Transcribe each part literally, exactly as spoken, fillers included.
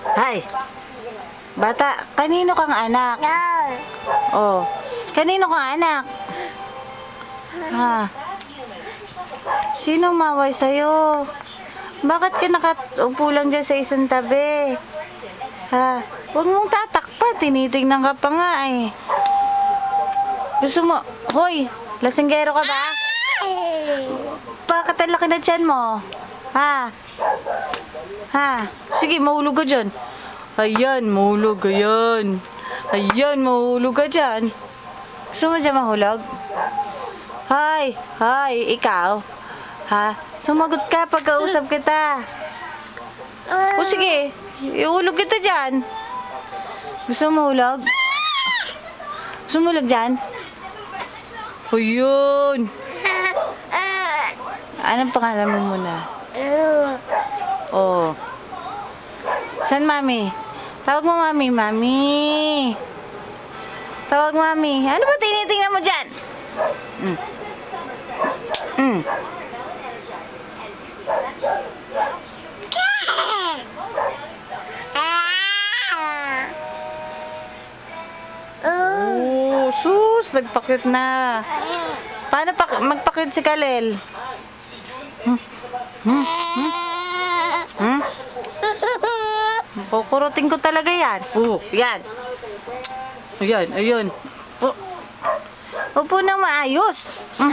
Hay. Bata, kanino kang anak? Oh, kanino kang anak? Ha? Sino maway sa'yo? Bakit ka nakaupo lang dyan sa isang tabi? Ha? Huwag mong tatakpan, tinitingnan ka pa nga eh. Gusto mo, hoy, lasinggero ka ba? Bakit ang laki na tiyan mo? Ha? Ha? Sige, mahulog ka dyan. Ayan, mahulog, ayan. Ayan, mahulog ka dyan. Gusto mo dyan mahulog? Hay, hay, ikaw? Ha? Sumagot ka pagkausap kita. O sige, ihulog kita dyan. Gusto mo mahulog? Gusto mo mahulog dyan? Ayun. Anong pangalan mo muna? Oh. San mami? Tawag mo mami, mami. Tawag mami. Ano ba tinitingnan mo dyan? Mm. Mm. Oh, sus, nagpakit na. Paano pa magpakit si Kalel? Hmm? Hmm? Hmm? Hmm? Kukurutin ko talaga yan. Oh, yan. Ayan, ayun. Oh. Upo na maayos. Mm.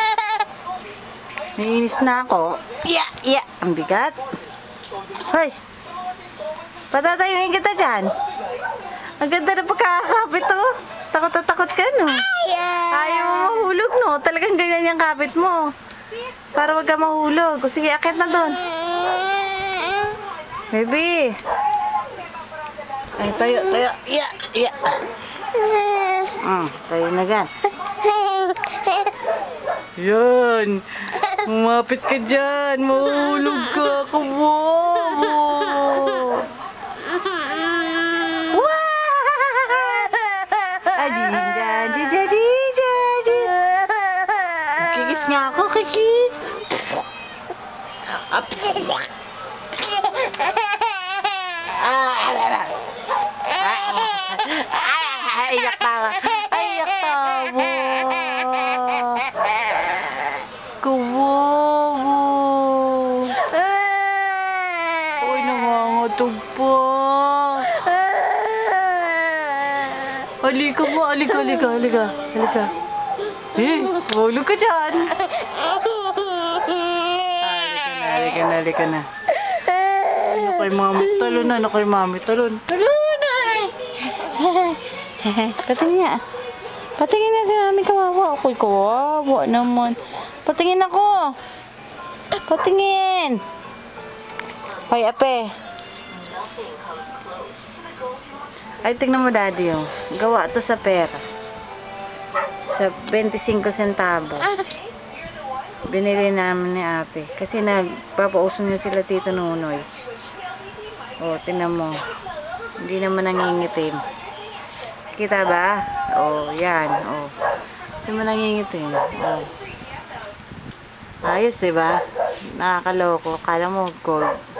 Naiinis na ako. Yeah, yeah. Ang bigat. Hoy. Patatayuin kita dyan. Ang ganda na pagkakapit oh. Takot na takot ka no. Ayaw mo mahulog no. Talagang ganyan yung kapit mo. Para wag ka mahulog. O sige, akit na doon. Baby. Ay, tayo, tayo. Yeah, yeah. Mm, tayo na dyan. Yan. Umapit ka dyan. Mahulog ka. Kubobo. Kikis nga ako, kikis. Up. Iyak tawa. Iyak tawa. Kubobo. Uy, nangangatog pa. Halika mo, halika, halika, halika. Halika. Eh, hulog ka dyan. Halika na, halika na. Ano kay mami? Talon na, ano kay mami? Talon. Talon na! Patingin nga. Patingin na si mami, kawawa. Ako'y kawawa naman. Patingin ako. Patingin. Hoy, ape. Ay, tignan mo daddy oh. Gawa to sa pera. Sa twenty-five centavos. Binili namin ni ate. Kasi nagpapauso niya sila Tito Nunoy. O, tingnan mo. Hindi naman nangingitim. Kita ba? O, yan. O. Hindi naman nangingitim. O. Ayos, diba? Nakakaloko. Kala mo gold.